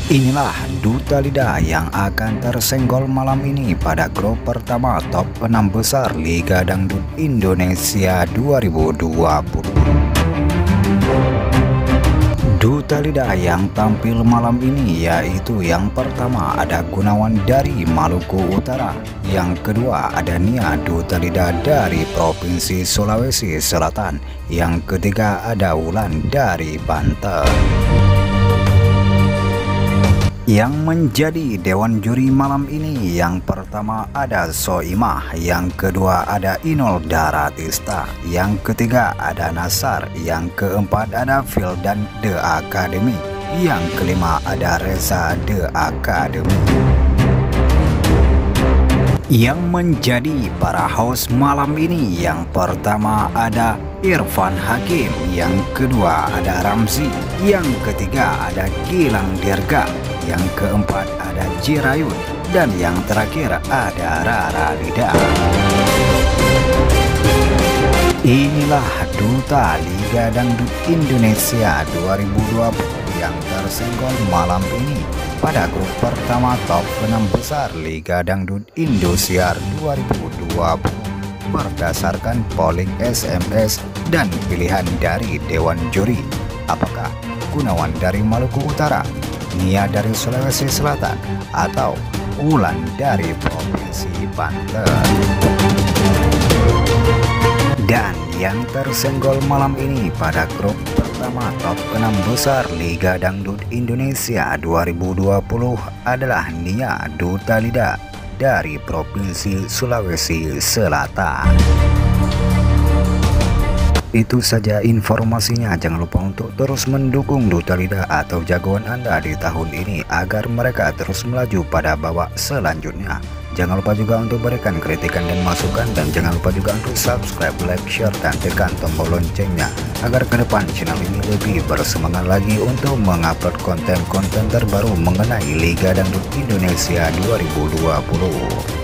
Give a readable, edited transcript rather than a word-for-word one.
Inilah Duta Lidah yang akan tersenggol malam ini pada grup pertama top 6 besar Liga Dangdut Indonesia 2020. Duta Lidah yang tampil malam ini yaitu yang pertama ada Gunawan dari Maluku Utara, yang kedua ada Nia Duta Lidah dari Provinsi Sulawesi Selatan, yang ketiga ada Wulan dari Banten. Yang menjadi dewan juri malam ini, yang pertama ada Soimah, yang kedua ada Inul Daratista, yang ketiga ada Nasar, yang keempat ada Fildan The Academy, yang kelima ada Reza The Academy. Yang menjadi para host malam ini, yang pertama ada Irfan Hakim, yang kedua ada Ramzi, yang ketiga ada Gilang Dirga, yang keempat ada Jirayun, dan yang terakhir ada Rara Lida. Inilah Duta Liga Dangdut Indonesia 2020 yang tersenggol malam ini pada grup pertama top 6 besar Liga Dangdut Indosiar 2020 berdasarkan polling SMS dan pilihan dari Dewan Juri. Apakah Gunawan dari Maluku Utara, Nia dari Sulawesi Selatan, atau Wulan dari Provinsi Banten? Dan yang tersenggol malam ini pada grup pertama top 6 besar Liga Dangdut Indonesia 2020 adalah Nia Duta Lidah dari Provinsi Sulawesi Selatan. Itu saja informasinya. Jangan lupa untuk terus mendukung Duta Lidah atau jagoan Anda di tahun ini agar mereka terus melaju pada babak selanjutnya. Jangan lupa juga untuk berikan kritikan dan masukan, dan jangan lupa juga untuk subscribe, like, share, dan tekan tombol loncengnya agar ke depan channel ini lebih bersemangat lagi untuk mengupload konten-konten terbaru mengenai Liga Dangdut Indonesia 2020.